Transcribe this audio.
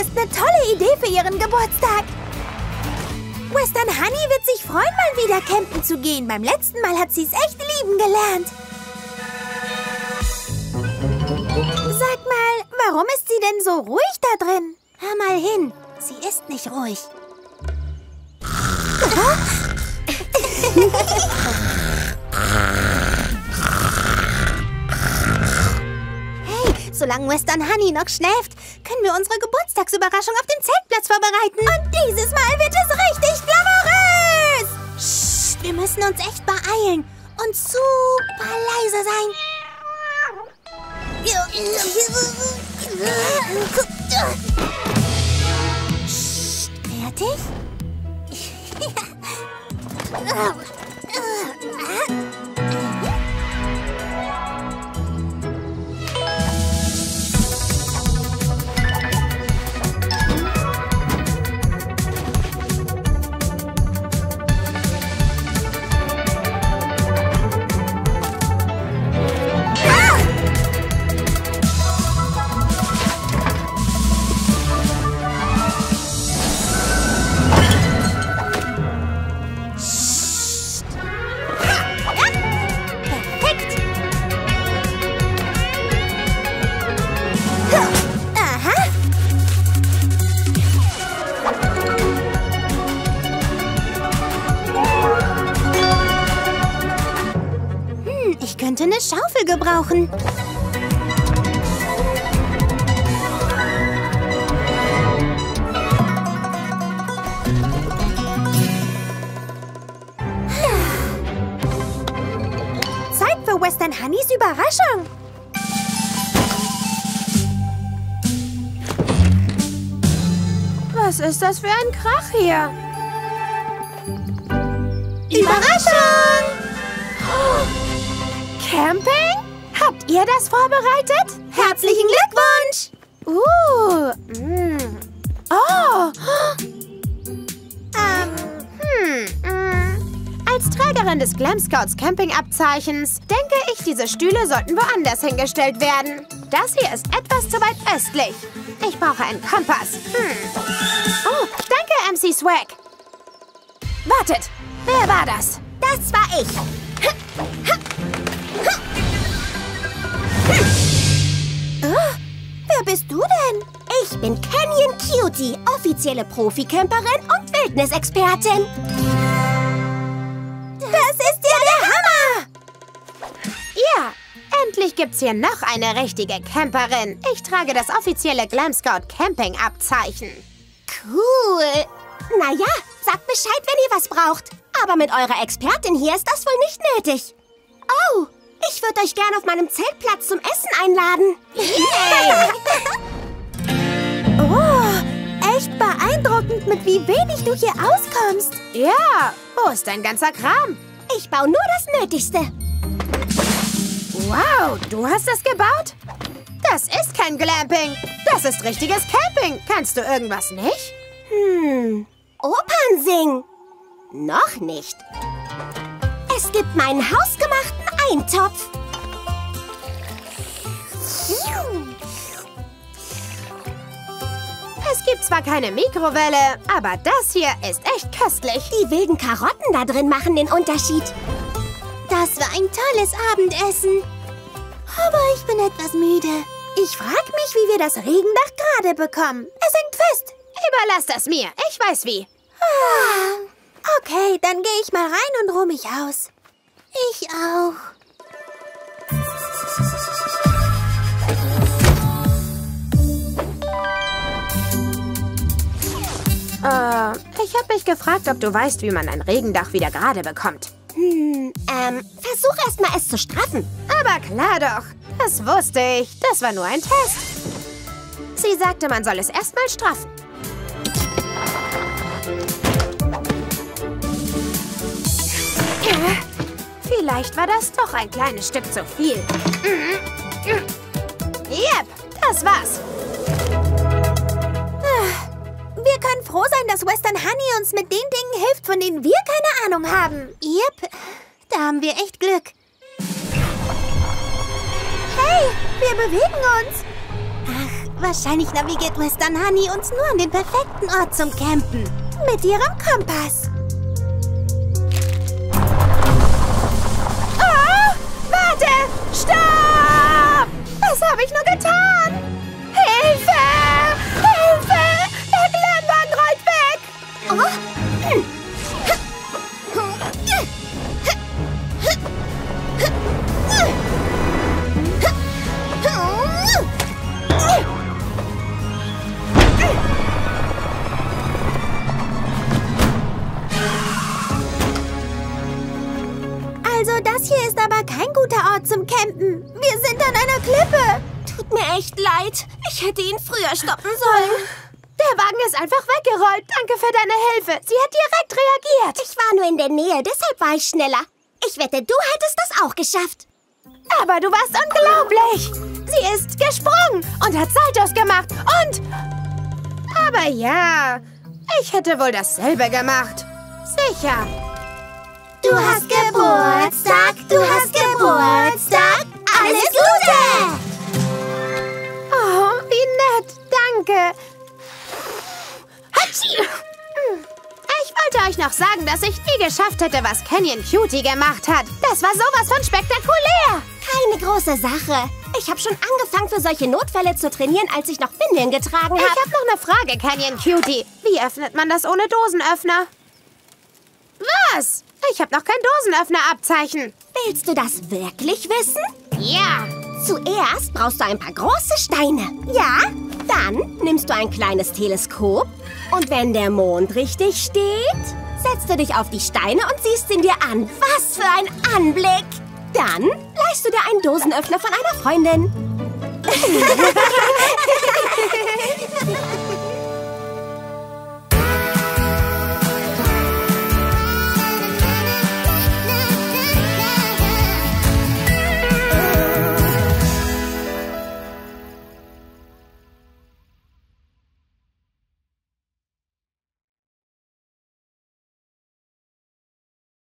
ist eine tolle Idee für ihren Geburtstag. Western Honey wird sich freuen, mal wieder campen zu gehen. Beim letzten Mal hat sie es echt lieben gelernt. Sag mal, warum ist sie denn so ruhig da drin? Hör mal hin, sie ist nicht ruhig. Hey, solange Western Honey noch schläft, können wir unsere Geburtstagsüberraschung auf dem Zeltplatz vorbereiten. Und dieses Mal wird es richtig glamourös! Psst, wir müssen uns echt beeilen und super leise sein. Psst, fertig? Ich könnte eine Schaufel gebrauchen. Zeit für Western Honeys Überraschung. Was ist das für ein Krach hier? Überraschung! Camping? Habt ihr das vorbereitet? Herzlichen Glückwunsch! Oh! Als Trägerin des Glam Scouts Camping-Abzeichens denke ich, diese Stühle sollten woanders hingestellt werden. Das hier ist etwas zu weit östlich. Ich brauche einen Kompass. Oh, danke, MC Swag. Wartet, wer war das? Das war ich. Wer bist du denn? Ich bin Canyon Cutie, offizielle Profi-Camperin und Wildnisexpertin. Das ist ja der Hammer! Ja, endlich gibt's hier noch eine richtige Camperin. Ich trage das offizielle Glam Scout Camping Abzeichen. Cool. Naja, sagt Bescheid, wenn ihr was braucht. Aber mit eurer Expertin hier ist das wohl nicht nötig. Oh, ich würde euch gern auf meinem Zeltplatz zum Essen einladen. Oh, echt beeindruckend, mit wie wenig du hier auskommst. Ja, wo ist dein ganzer Kram? Ich baue nur das Nötigste. Wow, du hast das gebaut? Das ist kein Glamping. Das ist richtiges Camping. Kannst du irgendwas nicht? Opern singen? Noch nicht. Es gibt meinen hausgemachten Eintopf. Es gibt zwar keine Mikrowelle, aber das hier ist echt köstlich. Die wilden Karotten da drin machen den Unterschied. Das war ein tolles Abendessen. Aber ich bin etwas müde. Ich frage mich, wie wir das Regendach gerade bekommen. Es hängt fest. Überlass das mir. Ich weiß wie. Okay, dann gehe ich mal rein und ruhe mich aus. Ich auch. Ich habe mich gefragt, ob du weißt, wie man ein Regendach wieder gerade bekommt. Versuch erst mal es zu straffen. Aber klar doch. Das wusste ich. Das war nur ein Test. Sie sagte, man soll es erst mal straffen. Vielleicht war das doch ein kleines Stück zu viel. Yep, das war's. Wir können froh sein, dass Western Honey uns mit den Dingen hilft, von denen wir keine Ahnung haben. Yep, da haben wir echt Glück. Hey, wir bewegen uns. Ach, Wahrscheinlich navigiert Western Honey uns nur an den perfekten Ort zum Campen. Mit ihrem Kompass. Oh, warte! Stopp! Was habe ich nur getan? Hilfe! Hilfe! Der Glenbahn rollt weg! Oh. Also das hier ist aber kein guter Ort zum Campen. Wir sind an einer Klippe. Tut mir echt leid. Ich hätte ihn früher stoppen sollen. Der Wagen ist einfach weggerollt. Danke für deine Hilfe. Sie hat direkt reagiert. Ich war nur in der Nähe, deshalb war ich schneller. Ich wette, du hättest das auch geschafft. Aber du warst unglaublich. Sie ist gesprungen und hat Saltos gemacht und... Aber ja, ich hätte wohl dasselbe gemacht. Sicher. Du hast Geburtstag, du hast Geburtstag. Alles Gute! Oh, wie nett. Danke. Ich wollte euch noch sagen, dass ich nie geschafft hätte, was Canyon Cutie gemacht hat. Das war sowas von spektakulär. Keine große Sache. Ich habe schon angefangen, für solche Notfälle zu trainieren, als ich noch Windeln getragen habe. Ich habe noch eine Frage, Canyon Cutie. Wie öffnet man das ohne Dosenöffner? Was? Ich habe noch kein Dosenöffner-Abzeichen. Willst du das wirklich wissen? Ja. Zuerst brauchst du ein paar große Steine. Ja? Dann nimmst du ein kleines Teleskop und wenn der Mond richtig steht, setzt du dich auf die Steine und siehst ihn dir an. Was für ein Anblick! Dann leihst du dir einen Dosenöffner von einer Freundin.